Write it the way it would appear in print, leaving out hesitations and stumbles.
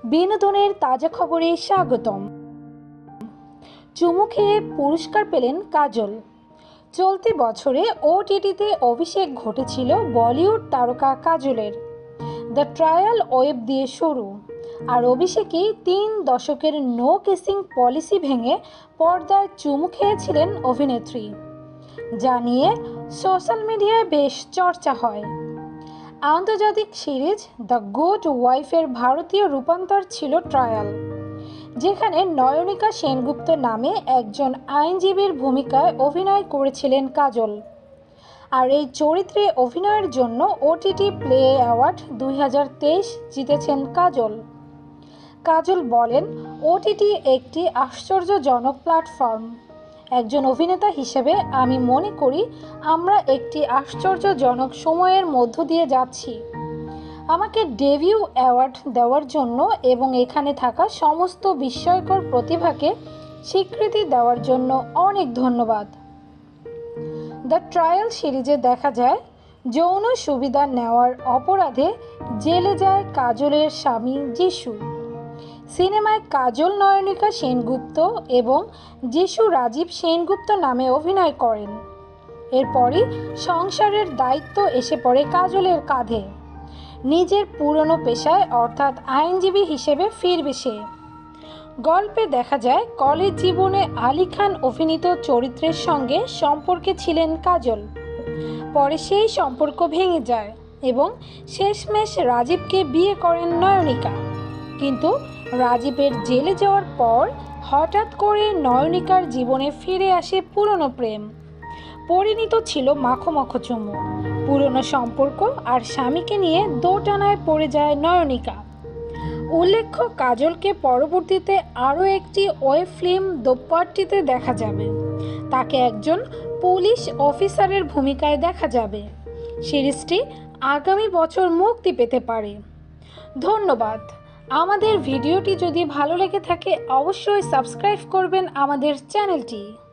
বিনোদনের তাজা খবরে স্বাগতম। চুমু খেয়ে পুরস্কার পেলেন কাজল। চলতি বছরে ওটিটিতে অভিষেক ঘটেছিল বলিউড তারকা কাজলের। দ্য ট্রায়াল ওয়েব দিয়ে শুরু, আর অভিষেকই 3 দশকের নো কিসিং পলিসি ভেঙে পর্দায় চুমু খেয়েছিলেন অভিনেত্রী, যা নিয়ে সোশ্যাল মিডিয়ায় বেশ চর্চা হয়। আন্তর্জাতিক সিরিজ দ্য গুড ওয়াইফের ভারতীয় রূপান্তর ছিল ট্রায়াল, যেখানে নয়নিকা সেনগুপ্ত নামে একজন আইনজীবীর ভূমিকায় অভিনয় করেছিলেন কাজল। আর এই চরিত্রে অভিনয়ের জন্য ওটিটি প্লে অ্যাওয়ার্ড 2023 জিতেছেন কাজল। কাজল বলেন, ওটিটি একটি আশ্চর্যজনক প্ল্যাটফর্ম। একজন অভিনেতা হিসেবে আমি মনে করি আমরা একটি আশ্চর্যজনক সময়ের মধ্য দিয়ে যাচ্ছি। আমাকে ডেবিউ অ্যাওয়ার্ড দেওয়ার জন্য এবং এখানে থাকা সমস্ত বিস্ময়কর প্রতিভাকে স্বীকৃতি দেওয়ার জন্য অনেক ধন্যবাদ। দ্য ট্রায়াল সিরিজে দেখা যায়, যৌন সুবিধা নেওয়ার অপরাধে জেলে যায় কাজলের স্বামী যিশু। সিনেমায় কাজল নয়নিকা সেনগুপ্ত এবং যিশু রাজীব সেনগুপ্ত নামে অভিনয় করেন। এরপরই সংসারের দায়িত্ব এসে পড়ে কাজলের কাঁধে। নিজের পুরনো পেশায় অর্থাৎ আইনজীবী হিসেবে ফিরবে সে। গল্পে দেখা যায়, কলেজ জীবনে আলী খান অভিনীত চরিত্রের সঙ্গে সম্পর্কে ছিলেন কাজল। পরে সেই সম্পর্ক ভেঙে যায় এবং শেষমেশ রাজীবকে বিয়ে করেন নয়নিকা। কিন্তু রাজীবের জেলে যাওয়ার পর হঠাৎ করে নয়নিকার জীবনে ফিরে আসে পুরনো প্রেম। পরিণত ছিল মাখো মাখো চুমু। পুরনো সম্পর্ক আর স্বামীকে নিয়ে দোটানায় পড়ে যায় নয়নিকা। উল্লেখ্য, কাজলকে পরবর্তীতে আরও একটি ওয়েব ফিল্ম দোপাট্টিতে দেখা যাবে। তাকে একজন পুলিশ অফিসারের ভূমিকায় দেখা যাবে। সিরিজটি আগামী বছর মুক্তি পেতে পারে। ধন্যবাদ। আমাদের ভিডিওটি যদি ভালো লেগে থাকে অবশ্যই সাবস্ক্রাইব করবেন আমাদের চ্যানেলটি।